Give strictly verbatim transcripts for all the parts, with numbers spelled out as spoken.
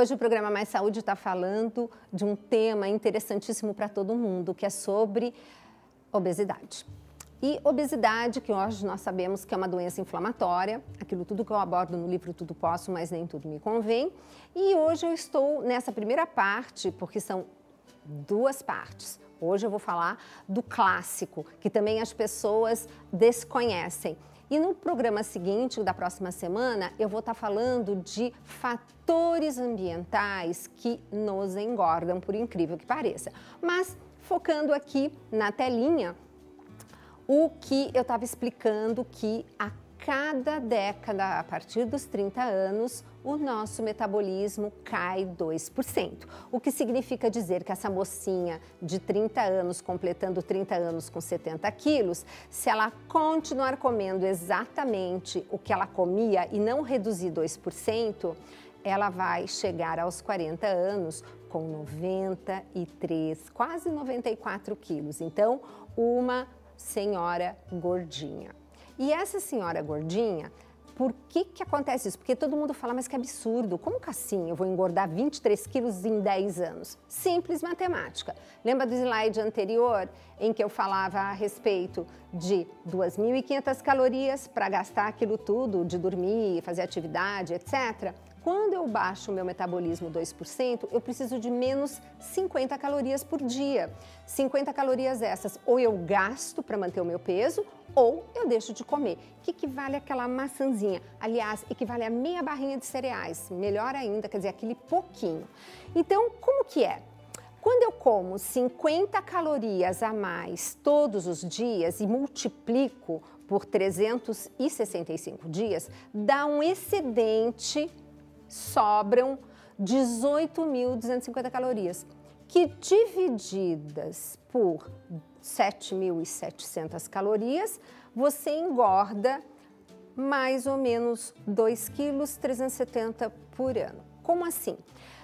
Hoje o programa Mais Saúde está falando de um tema interessantíssimo para todo mundo, que é sobre obesidade. E obesidade, que hoje nós sabemos que é uma doença inflamatória, aquilo tudo que eu abordo no livro Tudo Posso, mas nem tudo me convém. E hoje eu estou nessa primeira parte, porque são duas partes. Hoje eu vou falar do clássico, que também as pessoas desconhecem. E no programa seguinte, da próxima semana, eu vou estar falando de fatores ambientais que nos engordam, por incrível que pareça. Mas focando aqui na telinha, o que eu estava explicando que a cada década, a partir dos trinta anos, o nosso metabolismo cai dois por cento. O que significa dizer que essa mocinha de trinta anos, completando trinta anos com setenta quilos, se ela continuar comendo exatamente o que ela comia e não reduzir dois por cento, ela vai chegar aos quarenta anos com noventa e três, quase noventa e quatro quilos. Então, uma senhora gordinha. E essa senhora gordinha, por que que acontece isso? Porque todo mundo fala, mas que absurdo, como que assim eu vou engordar vinte e três quilos em dez anos? Simples matemática. Lembra do slide anterior em que eu falava a respeito de duas mil e quinhentas calorias para gastar aquilo tudo, de dormir, fazer atividade, etcétera? Quando eu baixo o meu metabolismo dois por cento, eu preciso de menos cinquenta calorias por dia. cinquenta calorias essas, ou eu gasto para manter o meu peso, ou eu deixo de comer, que equivale àquela maçãzinha. Aliás, equivale a meia barrinha de cereais, melhor ainda, quer dizer, aquele pouquinho. Então, como que é? Quando eu como cinquenta calorias a mais todos os dias e multiplico por trezentos e sessenta e cinco dias, dá um excedente, sobram dezoito mil duzentas e cinquenta calorias, que divididas por sete mil e setecentas calorias, você engorda mais ou menos dois vírgula trezentos e setenta quilos por ano. Como assim?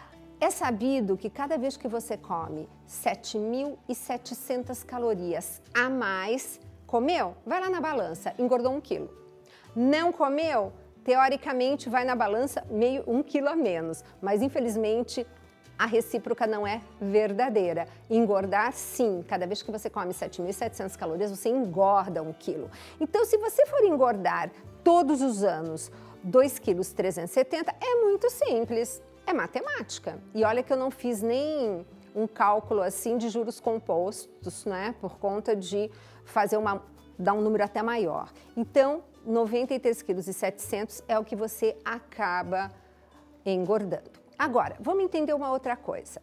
É sabido que cada vez que você come sete mil e setecentas calorias a mais, comeu? Vai lá na balança, engordou um quilo. Não comeu? Teoricamente vai na balança meio um quilo a menos, mas infelizmente a recíproca não é verdadeira. Engordar, sim, cada vez que você come sete mil e setecentas calorias, você engorda um quilo. Então, se você for engordar todos os anos dois vírgula trezentos e setenta quilos, é muito simples, é matemática. E olha que eu não fiz nem um cálculo assim de juros compostos, né, por conta de fazer uma, dar um número até maior. Então, noventa e três vírgula setecentos quilos é o que você acaba engordando. Agora, vamos entender uma outra coisa.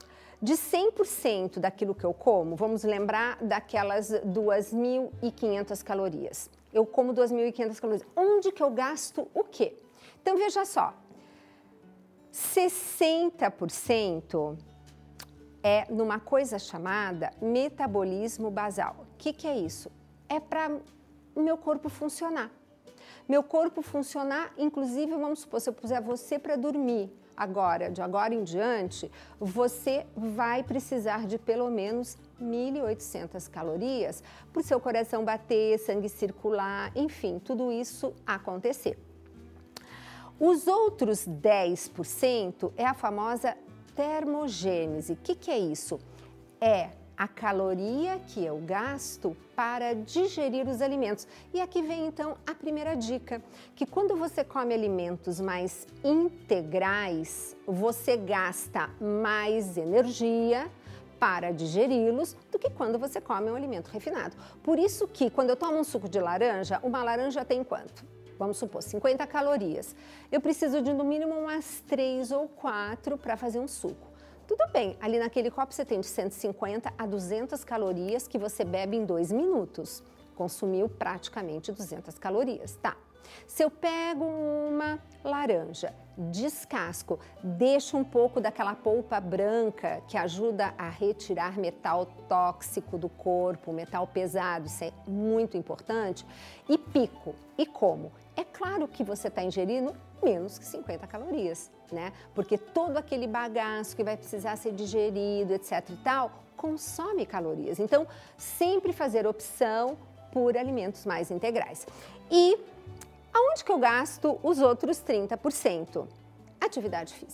De cem por cento daquilo que eu como, vamos lembrar daquelas duas mil e quinhentas calorias. Eu como duas mil e quinhentas calorias. Onde que eu gasto o quê? Então, veja só. sessenta por cento é numa coisa chamada metabolismo basal. O que que é isso? É para o meu corpo funcionar. Meu corpo funcionar, inclusive, vamos supor, se eu puser você para dormir agora, de agora em diante, você vai precisar de pelo menos mil e oitocentas calorias para o seu coração bater, sangue circular, enfim, tudo isso acontecer. Os outros dez por cento é a famosa termogênese. O que que é isso? É a caloria que eu gasto para digerir os alimentos. E aqui vem então a primeira dica, que quando você come alimentos mais integrais, você gasta mais energia para digeri-los do que quando você come um alimento refinado. Por isso que quando eu tomo um suco de laranja, uma laranja tem quanto? Vamos supor, cinquenta calorias. Eu preciso de no mínimo umas três ou quatro para fazer um suco. Tudo bem, ali naquele copo você tem de cento e cinquenta a duzentas calorias que você bebe em dois minutos. Consumiu praticamente duzentas calorias, tá? Se eu pego uma laranja, descasco, deixo um pouco daquela polpa branca que ajuda a retirar metal tóxico do corpo, metal pesado, isso é muito importante, e pico, e como? É claro que você está ingerindo menos que cinquenta calorias, né? Porque todo aquele bagaço que vai precisar ser digerido, etc e tal, consome calorias. Então, sempre fazer opção por alimentos mais integrais. E aonde que eu gasto os outros trinta por cento? Atividade física.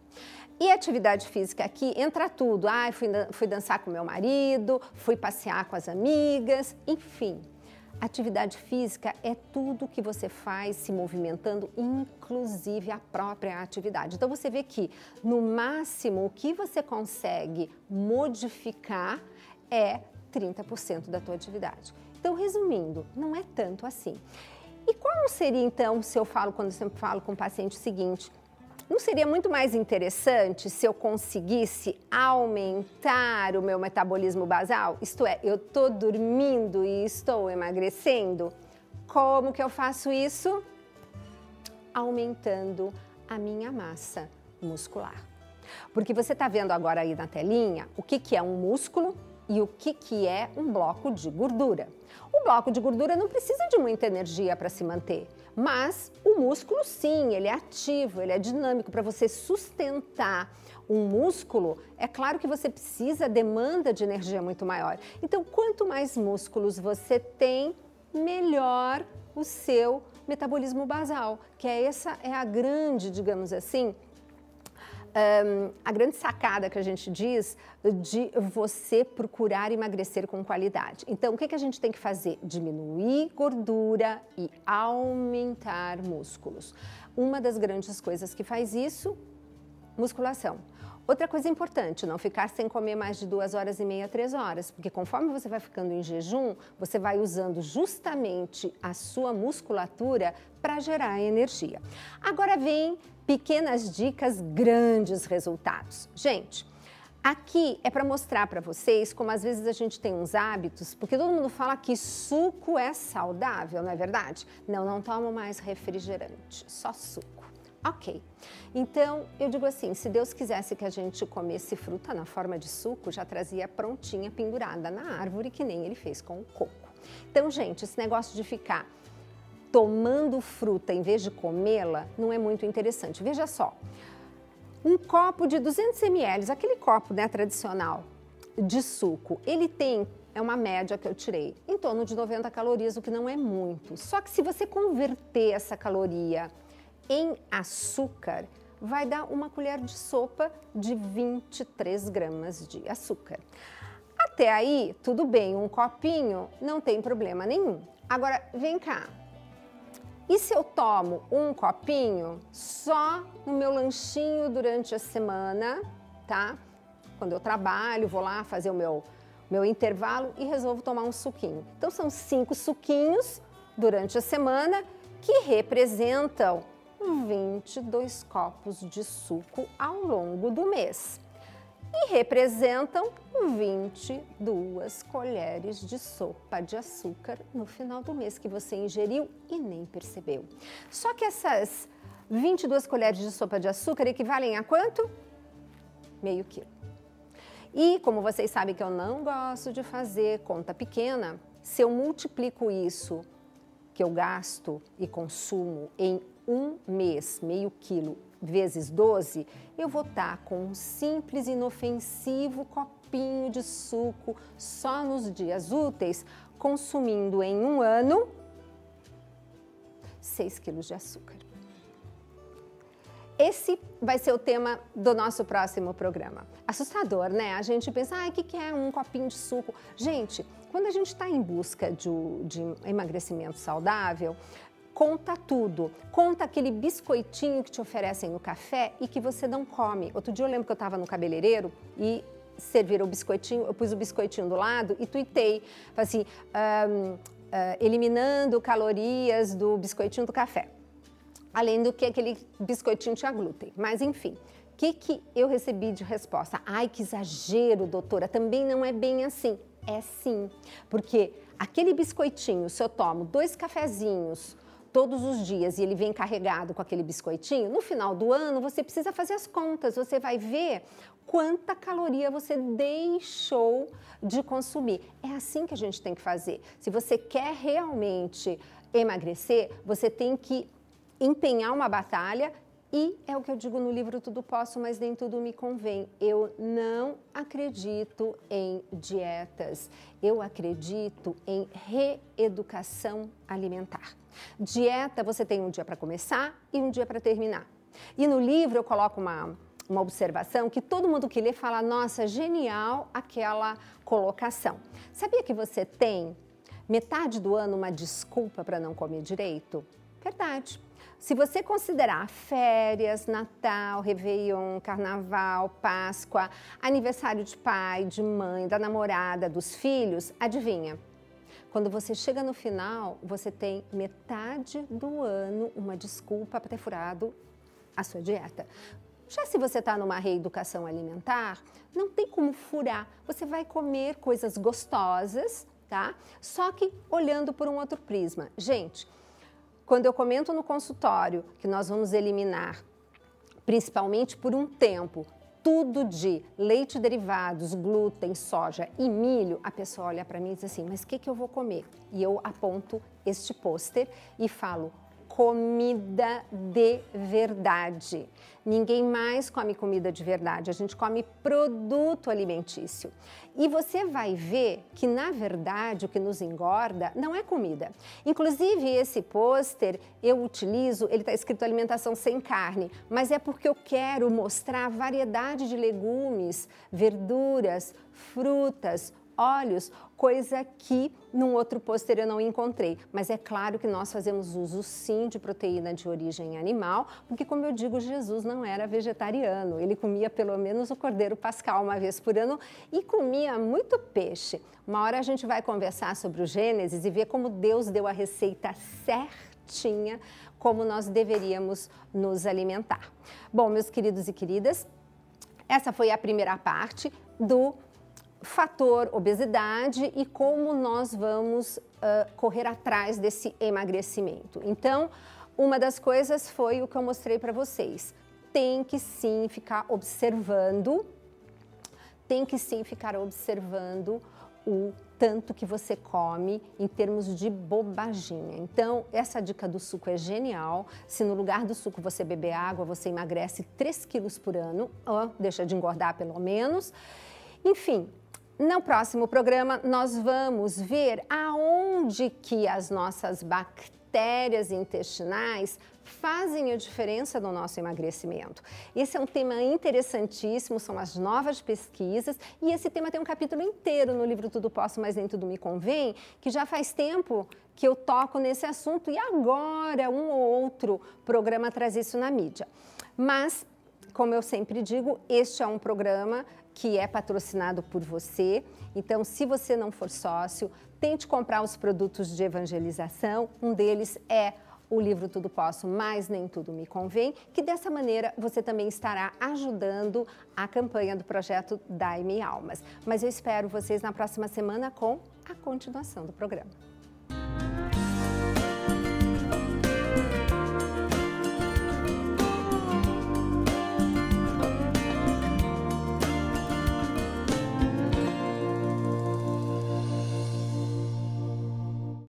E atividade física aqui entra tudo. Ah, fui, fui dançar com meu marido, fui passear com as amigas, enfim. Atividade física é tudo que você faz se movimentando, inclusive a própria atividade. Então você vê que, no máximo, o que você consegue modificar é trinta por cento da tua atividade. Então, resumindo, não é tanto assim. E como seria, então, se eu falo, quando eu sempre falo com o paciente o seguinte, não seria muito mais interessante se eu conseguisse aumentar o meu metabolismo basal? Isto é, eu estou dormindo e estou emagrecendo? Como que eu faço isso? Aumentando a minha massa muscular. Porque você está vendo agora aí na telinha o que, que é um músculo e o que, que é um bloco de gordura. O bloco de gordura não precisa de muita energia para se manter, mas o músculo sim, ele é ativo, ele é dinâmico. Para você sustentar um músculo, é claro que você precisa, demanda de energia muito maior. Então, quanto mais músculos você tem, melhor o seu metabolismo basal, que é essa é a grande, digamos assim, Um, a grande sacada que a gente diz de você procurar emagrecer com qualidade. Então, o que, que a gente tem que fazer? Diminuir gordura e aumentar músculos. Uma das grandes coisas que faz isso, musculação. Outra coisa importante, não ficar sem comer mais de duas horas e meia, três horas, porque conforme você vai ficando em jejum, você vai usando justamente a sua musculatura para gerar energia. Agora vem pequenas dicas, grandes resultados. Gente, aqui é para mostrar para vocês como às vezes a gente tem uns hábitos, porque todo mundo fala que suco é saudável, não é verdade? Não, não tomo mais refrigerante, só suco. Ok, então eu digo assim, se Deus quisesse que a gente comesse fruta na forma de suco, já trazia prontinha, pendurada na árvore, que nem ele fez com o coco. Então, gente, esse negócio de ficar tomando fruta em vez de comê-la não é muito interessante. Veja só, um copo de duzentos mililitros, aquele copo, né, tradicional de suco, ele tem, é uma média que eu tirei, em torno de noventa calorias, o que não é muito. Só que se você converter essa caloria em açúcar, vai dar uma colher de sopa de vinte e três gramas de açúcar. Até aí, tudo bem, um copinho não tem problema nenhum. Agora, vem cá. E se eu tomo um copinho só no meu lanchinho durante a semana, tá? Quando eu trabalho, vou lá fazer o meu, meu intervalo e resolvo tomar um suquinho. Então, são cinco suquinhos durante a semana que representam vinte e dois copos de suco ao longo do mês e representam vinte e duas colheres de sopa de açúcar no final do mês que você ingeriu e nem percebeu. Só que essas vinte e duas colheres de sopa de açúcar equivalem a quanto? Meio quilo. E como vocês sabem que eu não gosto de fazer conta pequena, se eu multiplico isso que eu gasto e consumo em um mês, meio quilo, vezes doze, eu vou estar com um simples, inofensivo copinho de suco só nos dias úteis, consumindo em um ano seis quilos de açúcar. Esse vai ser o tema do nosso próximo programa. Assustador, né? A gente pensa, ah, o que é um copinho de suco? Gente, quando a gente está em busca de, de emagrecimento saudável, conta tudo. Conta aquele biscoitinho que te oferecem no café e que você não come. Outro dia eu lembro que eu estava no cabeleireiro e serviram o biscoitinho, eu pus o biscoitinho do lado e tuitei, assim, um, uh, eliminando calorias do biscoitinho do café. Além do que aquele biscoitinho tinha glúten. Mas, enfim, o que, que eu recebi de resposta? Ai, que exagero, doutora, também não é bem assim. É sim, porque aquele biscoitinho, se eu tomo dois cafezinhos todos os dias e ele vem carregado com aquele biscoitinho, no final do ano você precisa fazer as contas, você vai ver quanta caloria você deixou de consumir. É assim que a gente tem que fazer. Se você quer realmente emagrecer, você tem que empenhar uma batalha e é o que eu digo no livro Tudo Posso, mas nem tudo me convém. Eu não acredito em dietas, eu acredito em reeducação alimentar. Dieta, você tem um dia para começar e um dia para terminar. E no livro eu coloco uma, uma observação que todo mundo que lê fala, nossa, genial aquela colocação. Sabia que você tem metade do ano uma desculpa para não comer direito? Verdade. Se você considerar férias, Natal, Réveillon, Carnaval, Páscoa, aniversário de pai, de mãe, da namorada, dos filhos, adivinha? Quando você chega no final, você tem metade do ano uma desculpa para ter furado a sua dieta. Já se você está numa reeducação alimentar, não tem como furar. Você vai comer coisas gostosas, tá? Só que olhando por um outro prisma. Gente, quando eu comento no consultório que nós vamos eliminar, principalmente por um tempo, tudo de leite e derivados, glúten, soja e milho, a pessoa olha para mim e diz assim, mas o que, que eu vou comer? E eu aponto este pôster e falo, comida de verdade. Ninguém mais come comida de verdade, a gente come produto alimentício. E você vai ver que, na verdade, o que nos engorda não é comida. Inclusive, esse pôster eu utilizo, ele está escrito alimentação sem carne, mas é porque eu quero mostrar a variedade de legumes, verduras, frutas, óleos, coisa que num outro pôster eu não encontrei. Mas é claro que nós fazemos uso sim de proteína de origem animal, porque como eu digo, Jesus não era vegetariano, ele comia pelo menos o cordeiro pascal uma vez por ano e comia muito peixe. Uma hora a gente vai conversar sobre o Gênesis e ver como Deus deu a receita certinha, como nós deveríamos nos alimentar. Bom, meus queridos e queridas, essa foi a primeira parte do fator obesidade e como nós vamos uh, correr atrás desse emagrecimento. Então, uma das coisas foi o que eu mostrei para vocês. Tem que sim ficar observando, tem que sim ficar observando o tanto que você come em termos de bobaginha. Então, essa dica do suco é genial. Se no lugar do suco você beber água, você emagrece três quilos por ano, ou deixa de engordar pelo menos. Enfim, no próximo programa nós vamos ver aonde que as nossas bactérias intestinais fazem a diferença no nosso emagrecimento. Esse é um tema interessantíssimo, são as novas pesquisas e esse tema tem um capítulo inteiro no livro Tudo Posso, Mas Nem Tudo Me Convém, que já faz tempo que eu toco nesse assunto e agora um ou outro programa traz isso na mídia. Mas, como eu sempre digo, este é um programa que é patrocinado por você. Então, se você não for sócio, tente comprar os produtos de evangelização. Um deles é o livro Tudo Posso, Mas Nem Tudo Me Convém, que dessa maneira você também estará ajudando a campanha do projeto Dai-me Almas. Mas eu espero vocês na próxima semana com a continuação do programa.